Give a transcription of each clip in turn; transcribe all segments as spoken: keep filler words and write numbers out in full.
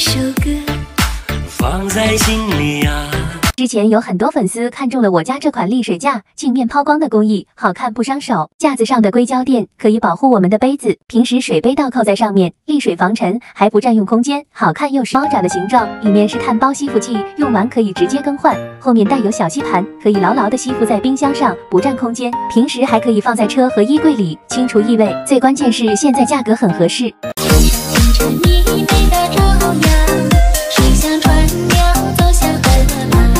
首歌放在心里啊。 之前有很多粉丝看中了我家这款沥水架镜面抛光的工艺，好看不伤手。架子上的硅胶垫可以保护我们的杯子，平时水杯倒扣在上面，沥水防尘，还不占用空间，好看又实。猫爪的形状，里面是碳包吸附器，用完可以直接更换。后面带有小吸盘，可以牢牢的吸附在冰箱上，不占空间。平时还可以放在车和衣柜里，清除异味。最关键是现在价格很合适。 清晨你美的朝阳，水像船鸟走向河旁。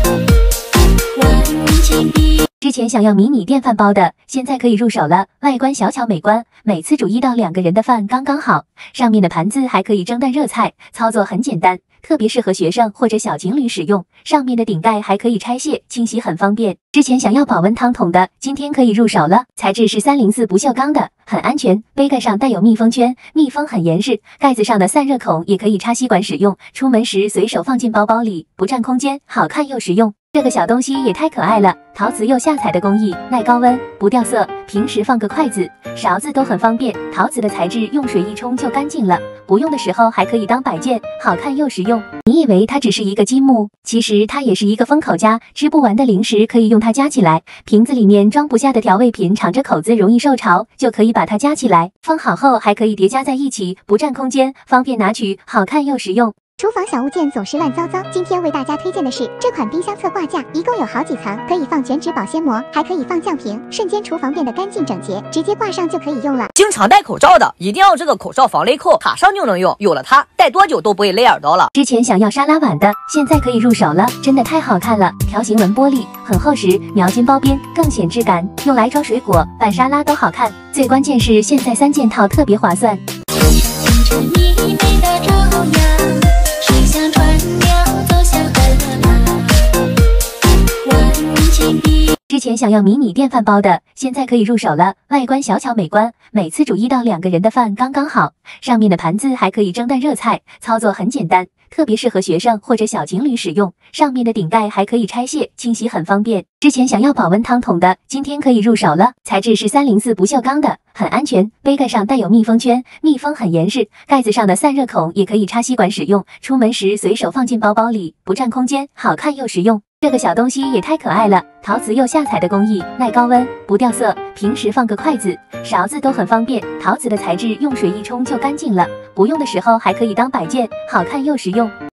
之前想要迷你电饭煲的，现在可以入手了。外观小巧美观，每次煮一到两个人的饭刚刚好。上面的盘子还可以蒸蛋热菜，操作很简单，特别适合学生或者小情侣使用。上面的顶盖还可以拆卸，清洗很方便。之前想要保温汤桶的，今天可以入手了。材质是三零四不锈钢的，很安全。杯盖上带有密封圈，密封很严实。盖子上的散热孔也可以插吸管使用，出门时随手放进包包里，不占空间，好看又实用。这个小东西也太可爱了，陶瓷又下彩的工艺，耐高温，不掉色，平时放个筷子、勺子都很方便。陶瓷的材质用水一冲就干净了，不用的时候还可以当摆件，好看又实用。你以为它只是一个积木，其实它也是一个封口夹，吃不完的零食可以用它夹起来。瓶子里面装不下的调味品敞着口子容易受潮，就可以把它夹起来，封好后还可以叠加在一起，不占空间，方便拿取，好看又实用。 厨房小物件总是乱糟糟，今天为大家推荐的是这款冰箱侧挂架，一共有好几层，可以放卷纸保鲜膜，还可以放酱瓶，瞬间厨房变得干净整洁，直接挂上就可以用了。 经常戴口罩的一定要这个口罩防雷扣，卡上就能用，有了它，戴多久都不会勒耳朵了。 之前想要沙拉碗的，现在可以入手了，真的太好看了，条形纹玻璃，很厚实，描金包边，更显质感，用来装水果、拌沙拉都好看。最关键是现在三件套特别划算。 清晨你美的朝阳，水像船鸟走向河旁。万千的之前想要迷你电饭煲的，现在可以入手了。外观小巧美观，每次煮一到两个人的饭刚刚好。上面的盘子还可以蒸蛋热菜，操作很简单，特别适合学生或者小情侣使用。上面的顶盖还可以拆卸，清洗很方便。之前想要保温汤桶的，今天可以入手了。材质是三零四不锈钢的，很安全。杯盖上带有密封圈，密封很严实。盖子上的散热孔也可以插吸管使用，出门时随手放进包包里，不占空间，好看又实用。这个小东西也太可爱了，陶瓷又下彩的工艺，耐高温，不掉色，平时放个筷子、勺子都很方便。陶瓷的材质用水一冲就干净了，不用的时候还可以当摆件，好看又实用。